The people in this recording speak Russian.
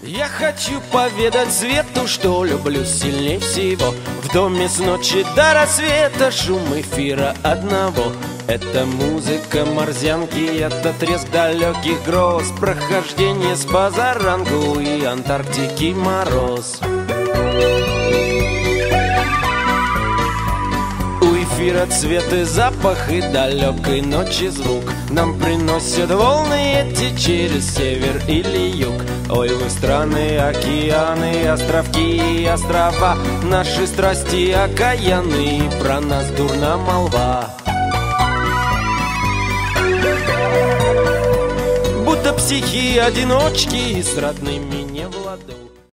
Я хочу поведать свету, что люблю сильней всего. В доме с ночи до рассвета шум эфира одного. Это музыка морзянки, это треск далеких гроз, прохождение с позаранку и Антарктики мороз. У эфира цвет и запах и далекой ночи звук нам приносят волны эти через север или юг. Ой, вы страны, океаны, островки и острова, наши страсти окаянные, про нас дурна молва. Будто психи-одиночки с родными не в ладонь.